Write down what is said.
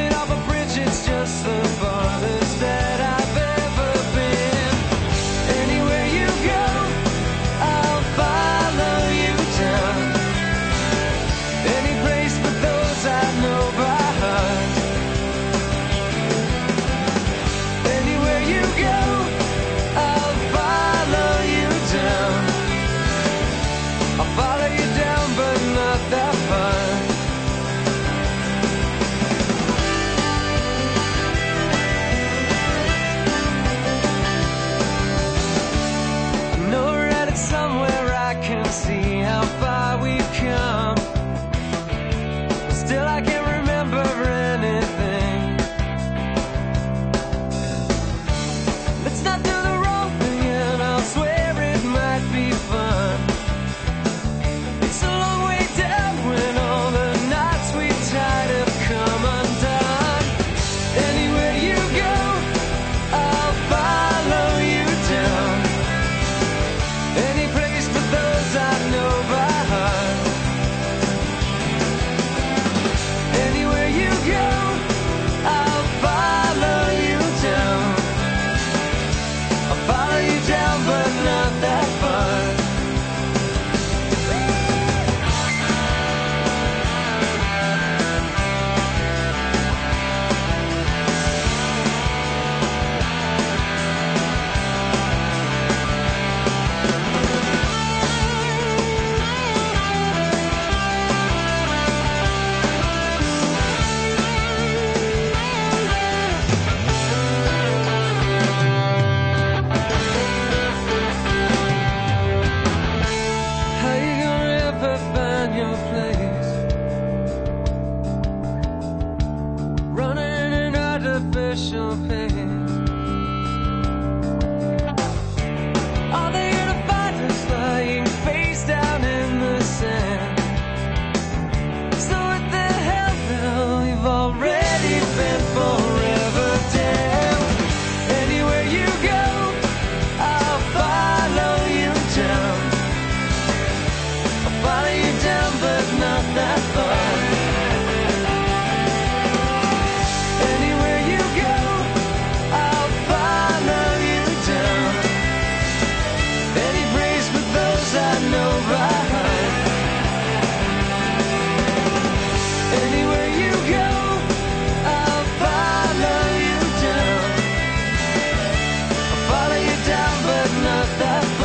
jumping off a bridge, it's just the farthest that I've ever been. Anywhere you go, I'll follow you down. Any place but those I know by heart. Anywhere you go, I'll follow you down. I'll follow you down, but not that far. Somewhere I can see how far we've come, but still I can't remember anything. Let's not do the wrong thing and I'll swear it might be fun. It's a long way down when all the knots we tied have come undone. Anywhere you go, I'll follow you down. Any place but those I know by heart. Anywhere you go, I'll follow you down. I'll follow you down, but not that far. Running an artificial pace. Are they gonna find us lying face down in the sand? So what the hell now? We've already been forever damn. Anywhere you go, I'll follow you down. I'll follow you down, but not that far. Anywhere you go, I'll follow you down. I'll follow you down, but not that far.